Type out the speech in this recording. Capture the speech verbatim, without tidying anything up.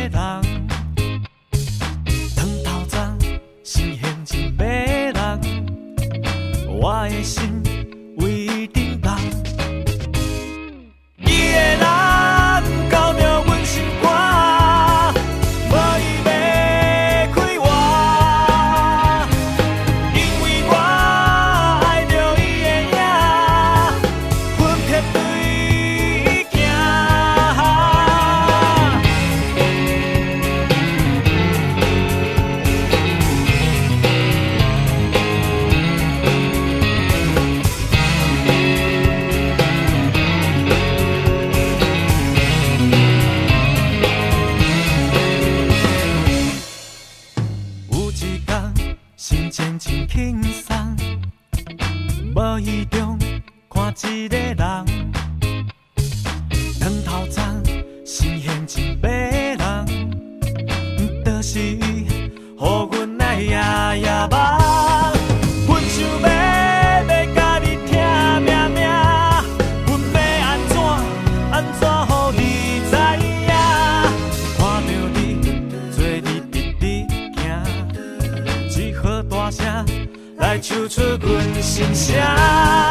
人，头早心形真迷人，我的心为伊震动。伊的人交着阮心肝，无伊要开我，因为我爱着伊的影，分别对伊行。有一天，心情真轻松，无意中看一个人，两头鬃，心形真迷人，就是伊，予阮爱夜夜梦。阮想要要甲你疼命命，阮要安怎安怎予你知影？看着你，做你直直行。只好大声来唱出阮心声。